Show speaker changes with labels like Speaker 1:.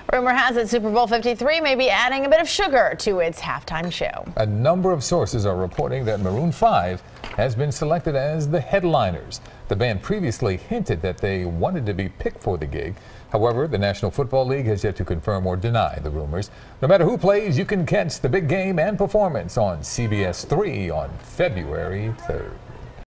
Speaker 1: Rumor has it Super Bowl 53 may be adding a bit of sugar to its halftime show.
Speaker 2: A number of sources are reporting that Maroon 5 has been selected as the headliners. The band previously hinted that they wanted to be picked for the gig. However, the National Football League has yet to confirm or deny the rumors. No matter who plays, you can catch the big game and performance on CBS 3 on February 3rd.